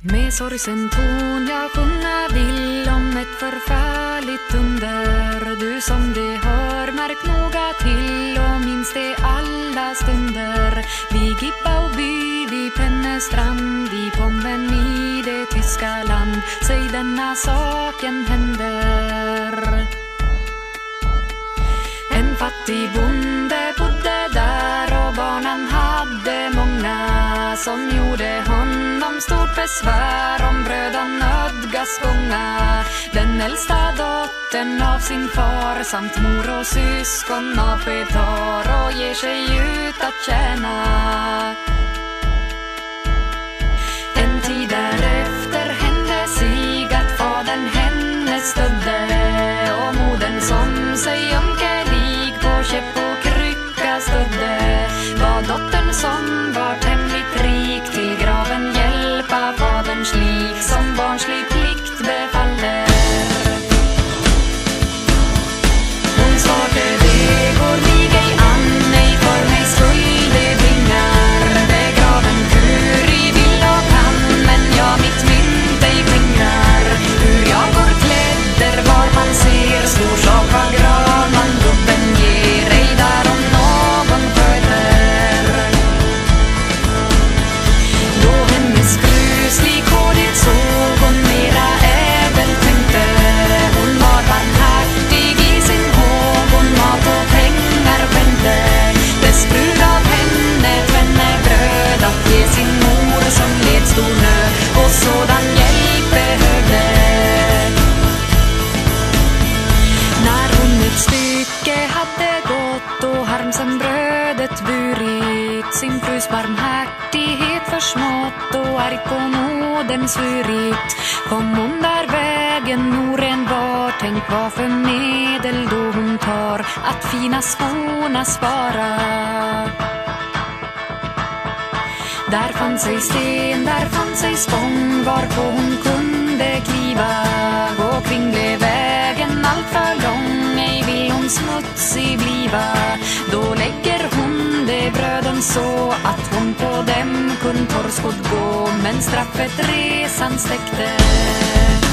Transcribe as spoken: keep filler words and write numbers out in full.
Med sorgsen ton jag sjunga vill om ett förfärligt under. Du som det hör, märk noga till och minns det alla stunder. Vid Gippa och by, vid Pennestrand, vid Pommen i det tyska land. Säg denna saken händer. En fattig bonde bodde där och barnen hade många, som gjorde honom stort besvär om bröd och nödgas gånga. Den äldsta dottern av sin far samt mor och syskon avsked tar och ger sig ut att tjäna. En tid därefter hände sig att fadern hennes stödde, och modern som sig ömkelig på käpp och krycka stödde. Var dottern som var tämligt rik till graven hjälpa faderns lik, som barnslig plikt befaller. Hon svarte, det går mig ej an, ej för mig skull det bringar. Begraven hur i vill och kan, men jag mitt mynt ej skingrar. Hur jag går klädder var man ser, stor sak av grav man gubben ger, ej där om någon föder. Då hennes gruslik hårdet såg hon mera ädel tänkte. Hon var barmhärtig i sin håg, hon mat och pengar skänkte. Dess brud av henne tvenne bröd att ge sin mor som led stor nöd och sådan hjälp behövde. När hon ett stycke hade gått och harmsen brödet burit, sin frus barmhärtighet försmått och arg på modern svurit, kom hon där vägen oren var. Tänk vad för medel då hon tar att fina skorna spara. Där fann sig sten, där fann sig spång, varpå hon kunde kliva. Gå kring blev vägen allt för lång, ej vill hon smutsig bliva. Då lägger hon de bröden så att hon på dem kun torrskåd gå, men straffet resan stäckte.